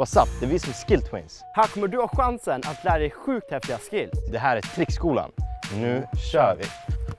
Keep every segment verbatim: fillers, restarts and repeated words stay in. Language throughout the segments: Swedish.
What's up? Det är vi som är Skill Twins. Här kommer du ha chansen att lära dig sjukt häftiga skills. Det här är Trickskolan. Nu kör vi!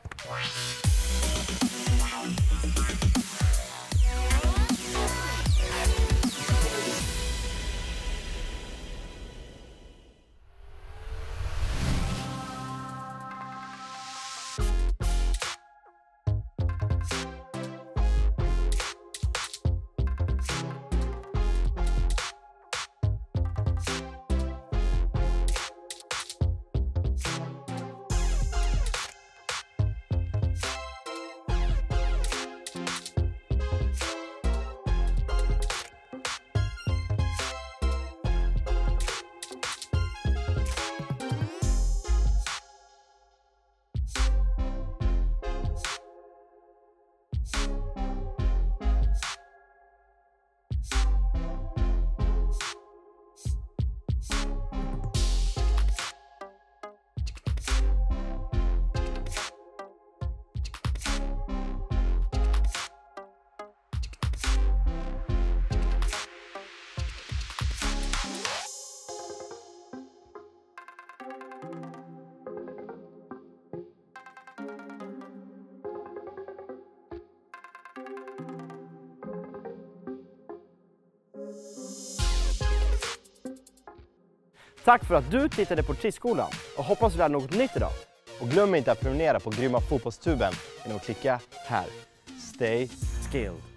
Tack för att du tittade på Trickskolan och hoppas du lär något nytt idag. Och glöm inte att prenumerera på Grymma Fotbollstuben genom att klicka här. Stay skilled!